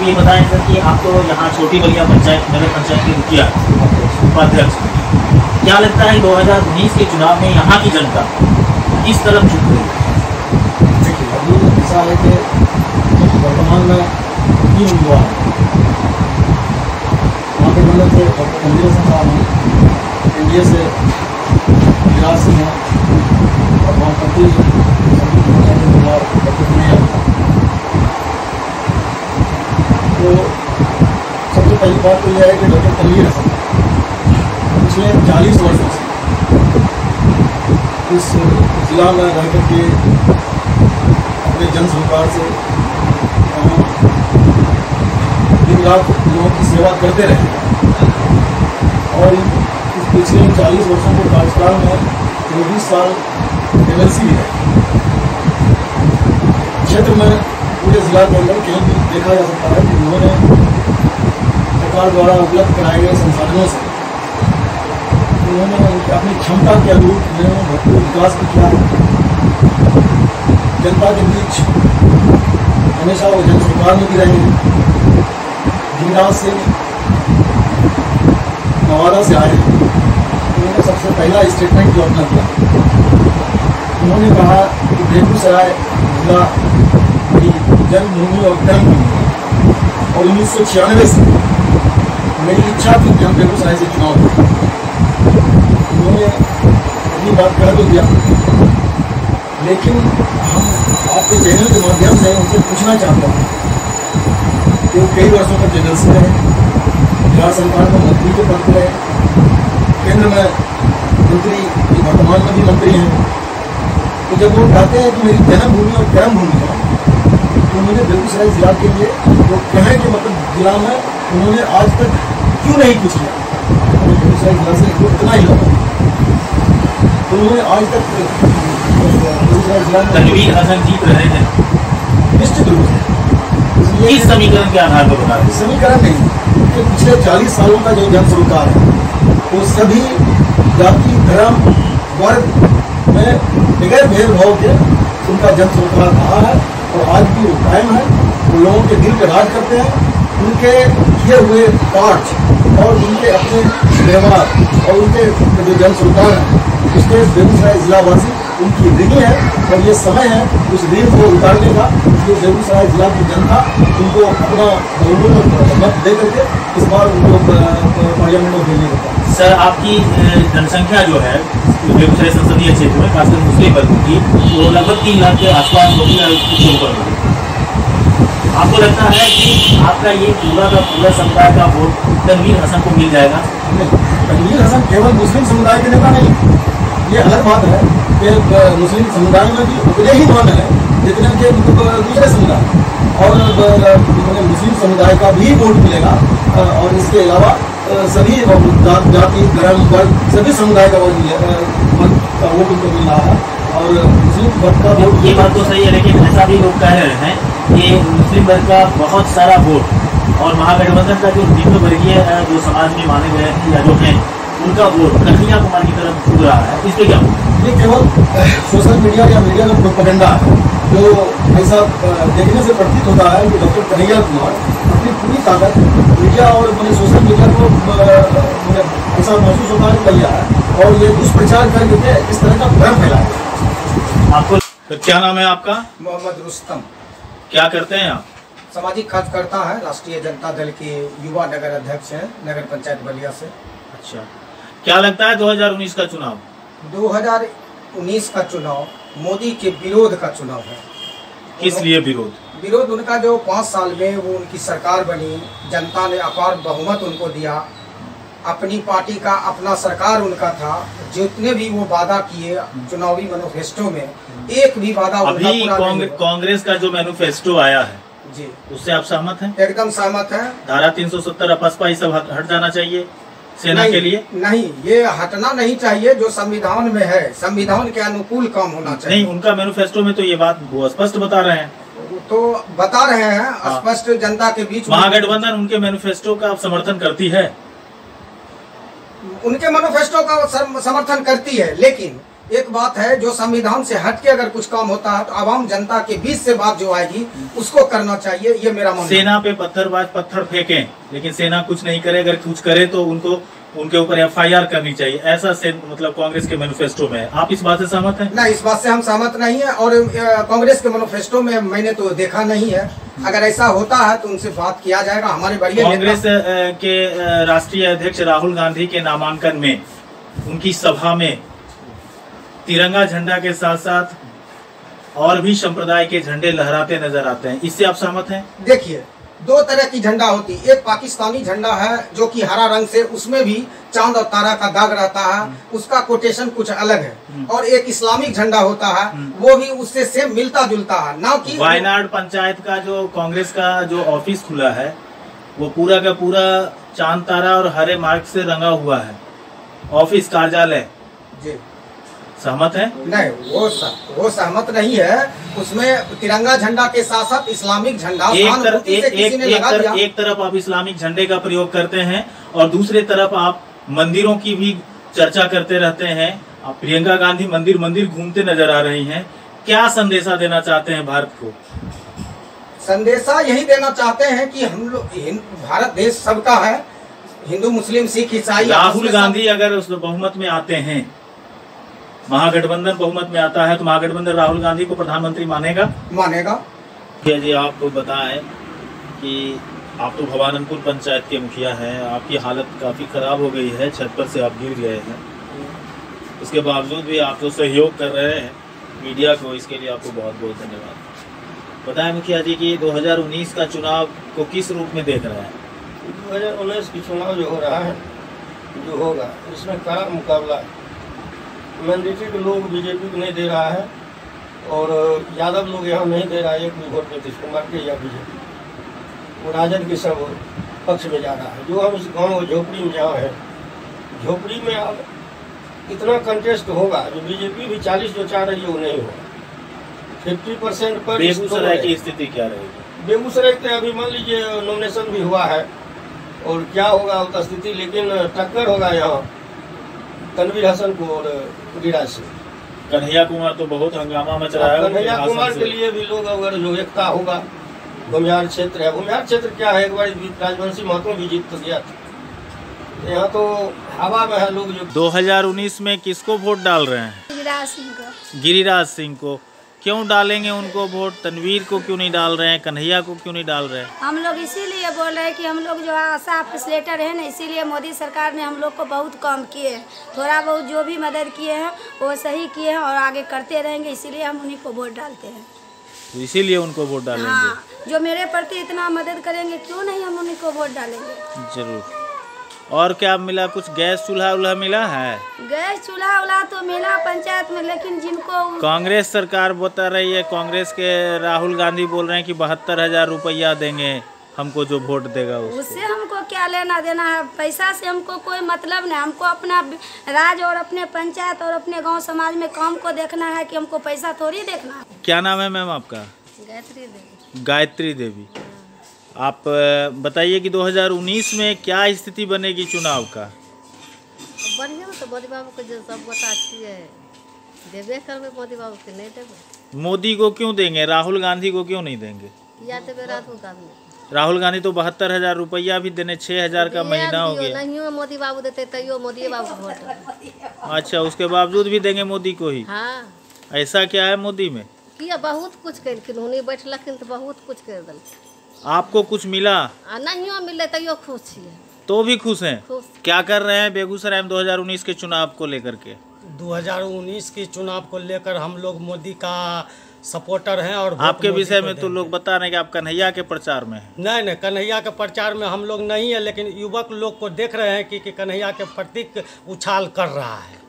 ये बताएं सर कि आप तो यहाँ छोटी बलिया पंचायत नगर पंचायत के मुखिया उपाध्यक्ष, क्या लगता है 2019 के चुनाव में यहाँ की जनता किस तरफ झुक रही है? देखिए, अभी ऐसा है कि वर्तमान में 3 उम्मीदवार हैं। वहाँ के मतलब से डॉक्टर रणवीर साहब हैं, एनडीए से विराज सिंह हैं और वामपंथी उम्मीदवार डॉक्टर कन्हैया। तो सबसे पहली बात तो यह है कि डॉक्टर तनवीर हसन पिछले 40 वर्षों से इस जिला में रह करके अपने जन सरकार से दिन रात लोगों की सेवा करते रहे और इस पिछले 40 वर्षों के कार्यकाल में 24 साल एमएलसी भी रहे। क्षेत्र में पूरे जिला के अंदर कहीं भी देखा जा सकता है कि उन्होंने सरकार द्वारा उपलब्ध कराए गए संसाधनों से उन्होंने अपनी क्षमता के अनुरूप भरपूर विकास भी किया है। जनता के बीच हमेशा वो जन सरकार में भी रहे हैं। गिरिराज से नवादा से आए हैं, उन्होंने सबसे पहला स्टेटमेंट जो अपना किया, उन्होंने कहा कि बेगूसराय जिला की जन्मभूमि और कर्मभूमि है और 1996 से मेरी इच्छा थी कि हम बेगूसराय से चुनाव करें। उन्होंने अपनी बात कह तो दिया, लेकिन हम आपके चैनल के माध्यम से उनसे पूछना चाहता हूँ कि वो कई वर्षों तक जनरल से रहे, बिहार सरकार में मंत्री के पद पर रहे, केंद्र में मंत्री, वर्तमान में भी मंत्री हैं। तो जब वो कहते हैं कि मेरी जन्मभूमि और कर्मभूमि है, तो मुझे बेगूसराय जिला के लिए वो कहें कि मतलब जिला में उन्होंने आज तक क्यों नहीं कुछ किया। बेगूसराय जिला से इतना ही लगा, तो उन्होंने आज तक बेगूसराय जिला में तनवीर हसन जीत रहे हैं निश्चित रूप से। इस समीकरण के आधार पर बता दें। समीकरण नहीं कि पिछले 40 सालों का जो जन सरकार है वो सभी जाति, धर्म, वर्ग में बगैर भेदभाव के उनका जन सरकार रहा है और आज भी वो कायम है। वो लोगों के दिल पे राज करते हैं। उनके किए हुए कार्य और उनके अपने व्यवहार और उनके जो जन सरकार है उसके बेगूसराय जिलावासी उनकी ऋणी है और ये समय है उस ऋण को उतारने का। जो बेगूसराय जिला की जनता उनको अपना बहुमूल्य मत दे करके इस बार उनको पार्लियामेंट में भेजने का। सर, आपकी जनसंख्या जो है बेगूसराय संसदीय क्षेत्र में खासकर मुस्लिम वर्ग की वो लगभग 3 लाख के आसपास होगी या उसके ऊपर होगी। आपको लगता है कि आपका ये पूरा का पूरा समुदाय का वोट तनवीर हसन को मिल जाएगा? तनवीर हसन केवल मुस्लिम समुदाय के नेता नहीं, ये अलग बात है कि मुस्लिम समुदाय में भी उतने ही मान है जितने के दूसरे समुदाय और मुस्लिम समुदाय का भी वोट मिलेगा और इसके अलावा सभी जाति, धर्म, वर्ग सभी समुदाय का वोट उनको मिल रहा है और मुस्लिम वर्ग का वोट। ये बात तो सही है, लेकिन ऐसा भी लोग कह रहे हैं कि मुस्लिम वर्ग का बहुत सारा वोट और महागठबंधन का जो निम्न वर्गीय जो समाज में माने गए या जो हैं उनका वोट कन्हैया कुमार की तरफ झुक रहा है। इस पर क्या? ये केवल सोशल मीडिया या मीडिया का प्रोपेगेंडा है जो ऐसा देखने से प्रतीत होता है कि डॉक्टर कन्हैया कुमार अपनी पूरी ताकत मीडिया और सोशल मीडिया को ऐसा महसूस होता है किया है और ये दुष्प्रचार करके इस तरह का भ्रम फैलाया। आपको तो क्या नाम है आपका? मोहम्मद रुस्तम। क्या करते हैं आप? सामाजिक कार्यकर्ता है, राष्ट्रीय जनता दल के युवा नगर अध्यक्ष हैं नगर पंचायत बलिया से। अच्छा, क्या लगता है 2019 का चुनाव? 2019 का चुनाव मोदी के विरोध का चुनाव है। किस लिए विरोध? विरोध उनका जो 5 साल में वो उनकी सरकार बनी, जनता ने अपार बहुमत उनको दिया, अपनी पार्टी का अपना सरकार उनका था, जितने भी वो वादा किए चुनावी मैनिफेस्टो में एक भी वादा अभी कांग्रेस का जो मैनिफेस्टो आया है जी, उससे आप सहमत हैं? एकदम सहमत है। धारा 370 अपस्पा ये सब हट जाना चाहिए सेना के लिए? नहीं, ये हटना नहीं चाहिए। जो संविधान में है, संविधान के अनुकूल काम होना चाहिए। नहीं, उनका मैनिफेस्टो में तो ये बात वो स्पष्ट बता रहे हैं। तो बता रहे हैं स्पष्ट जनता के बीच। महागठबंधन उनके मैनिफेस्टो का समर्थन करती है? उनके मैनिफेस्टो का समर्थन करती है, लेकिन एक बात है, जो संविधान से हट के अगर कुछ काम होता है तो आवाम जनता के बीच से बात जो आएगी उसको करना चाहिए, ये मेरा मानना है। सेना पे पत्थरबाज पत्थर फेंकें, लेकिन सेना कुछ नहीं करे, अगर कुछ करे तो उनके ऊपर FIR करनी चाहिए, ऐसा से मतलब कांग्रेस के मैनिफेस्टो में है। आप इस बात से सहमत हैं? नहीं, इस बात से हम सहमत नहीं है, और कांग्रेस के मैनिफेस्टो में मैंने तो देखा नहीं है। अगर ऐसा होता है तो उनसे बात किया जाएगा। हमारे बड़े कांग्रेस के राष्ट्रीय अध्यक्ष राहुल गांधी के नामांकन में उनकी सभा में तिरंगा झंडा के साथ साथ और भी संप्रदाय के झंडे लहराते नजर आते हैं, इससे आप सहमत हैं? देखिए, दो तरह की झंडा होती है। एक पाकिस्तानी झंडा है जो कि हरा रंग से, उसमें भी चांद और तारा का दाग रहता है, उसका कोटेशन कुछ अलग है। और एक इस्लामिक झंडा होता है, वो भी उससे सेम मिलता जुलता है, ना कि वायनाड पंचायत का जो कांग्रेस का जो ऑफिस खुला है वो पूरा का पूरा चांद तारा और हरे मार्ग से रंगा हुआ है, ऑफिस कार्यालय। जी, सहमत है? नहीं, वो सहमत नहीं है। उसमें तिरंगा झंडा के साथ साथ इस्लामिक झंडा एक तरफ आप इस्लामिक झंडे का प्रयोग करते हैं और दूसरी तरफ आप मंदिरों की भी चर्चा करते रहते हैं। आप प्रियंका गांधी मंदिर घूमते नजर आ रही हैं, क्या संदेशा देना चाहते हैं भारत को? संदेशा यही देना चाहते हैं कि हम लोग, भारत देश सबका है, हिंदू मुस्लिम सिख ईसाई। राहुल गांधी अगर उस बहुमत में आते हैं, महागठबंधन बहुमत में आता है, तो महागठबंधन राहुल गांधी को प्रधानमंत्री मानेगा? जी, आप बताएं कि आप तो भवानंदपुर पंचायत के मुखिया हैं, आपकी हालत काफी खराब हो गई है, छत पर से आप गिर गए हैं, उसके बावजूद भी आप तो सहयोग कर रहे हैं मीडिया को, इसके लिए आपको बहुत बहुत धन्यवाद। बताएं मुखिया जी कि 2019 का चुनाव को किस रूप में देख रहे हैं? 2019 की चुनाव जो हो रहा है, जो होगा, इसमें कड़ा मुकाबला है। मैंडेटरी के लोग बीजेपी को नहीं दे रहा है और यादव लोग यहाँ नहीं दे रहा है एक भी वोट नीतीश कुमार के या बीजेपी, वो राजद के सब पक्ष में जा रहा है। जो हम इस गांव झोपड़ी में जहाँ है, झोपड़ी में अब इतना कंटेस्ट होगा, जो बीजेपी भी 40 जो चाह रही है वो नहीं होगा। 50% पर। बेगूसराय की स्थिति क्या रहेगी? बेगूसराय के अभी मान लीजिए नॉमिनेशन भी हुआ है और क्या होगा उसका स्थिति, लेकिन टक्कर होगा यहाँ तनवीर हसन को और गिरिराज सिंह। कन्हैया कुमार तो बहुत हंगामा मच रहा है। कन्हैया कुमार के लिए भी लोग, अगर जो एकता होगा, घुमियार क्षेत्र है, घुमियार क्षेत्र क्या है, एक बार राजवंशी महतो भी जीत तो गया था, यहाँ तो हवा में है लोग। जो 2019 में किसको वोट डाल रहे हैं? गिरिराज सिंह को। गिरिराज सिंह को क्यों डालेंगे उनको वोट? तनवीर को क्यों नहीं डाल रहे हैं? कन्हैया को क्यों नहीं डाल रहे हैं? हम लोग इसीलिए बोल रहे हैं कि हम लोग जो आशा फैसिलेटर है ना, इसीलिए मोदी सरकार ने हम लोग को बहुत कम किए हैं। थोड़ा बहुत जो भी मदद किए हैं वो सही किए हैं और आगे करते रहेंगे, इसीलिए हम उन्हीं को वोट डालते हैं। तो इसीलिए उनको वोट डालेंगे? हाँ, जो मेरे प्रति इतना मदद करेंगे, क्यों नहीं हम उन्हीं को वोट डालेंगे। जरूर। और क्या मिला? कुछ गैस चूल्हा उल्हा मिला है? गैस चूल्हा उल्हा तो मिला पंचायत में, लेकिन जिनको कांग्रेस सरकार बता रही है, कांग्रेस के राहुल गांधी बोल रहे हैं कि 72,000 रुपया देंगे हमको जो वोट देगा उससे हमको क्या लेना देना है? पैसा से हमको कोई मतलब नहीं। हमको अपना राज और अपने पंचायत और अपने गांव समाज में काम को देखना है, कि हमको पैसा थोड़ी देखना है। क्या नाम है मैम आपका? गायत्री देवी। गायत्री देवी। आप बताइए कि 2019 में क्या स्थिति बनेगी चुनाव का? बढ़िया तो मोदी बाबू को जो सब बता देवे करबे, मोदी बाबू के नहीं देवे। मोदी को क्यों देंगे? राहुल गांधी को क्यों नहीं देंगे? या देवे राहुल गांधी। राहुल गांधी तो 72,000 रुपया भी देने, 6,000 का महीना हो गया। नहीं मोदी बाबू देते तैयो मोदी बाबू वोट। अच्छा, उसके बावजूद भी देंगे मोदी को ही? हाँ। ऐसा क्या है मोदी में? किया बहुत कुछ कर, उन्हें बैठलखिन तो बहुत कुछ कर दिल। आपको कुछ मिला? नहीं मिले तैयो खुश है। तो भी खुश हैं? खुश। क्या कर रहे हैं बेगूसराय में 2019 के चुनाव को लेकर के? 2019 के चुनाव को लेकर हम लोग मोदी का सपोर्टर हैं। और आपके विषय में तो लोग बता रहे हैं कि आप कन्हैया के प्रचार में हैं। नहीं, कन्हैया के प्रचार में हम लोग नहीं है, लेकिन युवक लोग को देख रहे हैं कि कन्हैया के प्रतीक उछाल कर रहा है।